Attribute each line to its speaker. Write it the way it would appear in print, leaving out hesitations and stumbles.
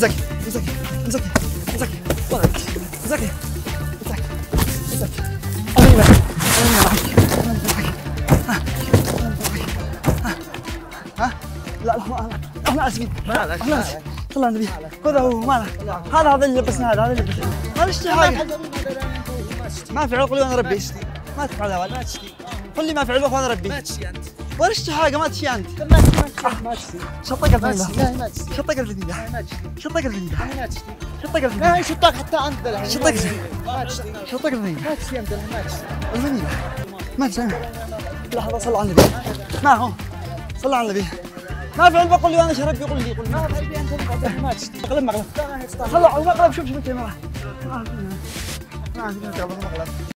Speaker 1: امسكي امسكي امسكي امسكي امسكي امسكي أمين معك ها لا لا احنا اسفين احنا اسفين صلى على النبي خذ هو ماله هذا اللي لبسنا هذا اللي لبسنا ما نشتري حاجه ما في عقل وانا ربي ما تفعل هذا ما تشتي قل لي ما في عقل وانا ربي ما تشتي انت ولا اشتري حاجه ما تشتي انت ما تشتي شطك الفنيله ما تشتي شطك الفنيله ما تشتي شطك الفنيله ما تشتي شطك الفنيله ما شطك حتى انت شطك ما تشتي شطك الفنيله ما تشتي انت ما تشتي الفنيله ما تشتي لحظه صلى على النبي ما هو صلى على النبي ما في علبه قل لي انا شرب يقول لي قل ما في علبه انت ما تشتي مقلب صلى على المقلب شوف انت ما عندي مقلب